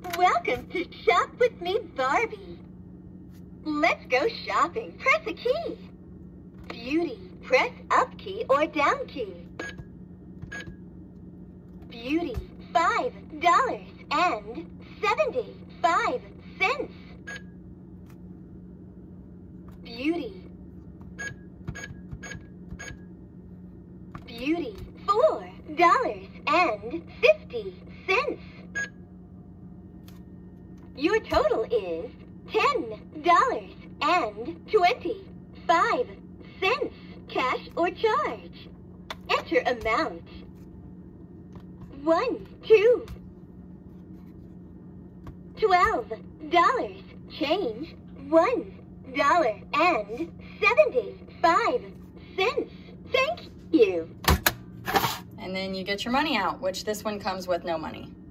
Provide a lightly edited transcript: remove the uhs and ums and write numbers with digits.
Welcome to Shop With Me, Barbie. Let's go shopping. Press a key. Beauty, press up key or down key. Beauty, $5.75. Beauty. Beauty, $4.50. Your total is $10.25. Cash or charge. Enter amount. 1, 2. $12. Change $1.75. Thank you. And then you get your money out, which this one comes with no money.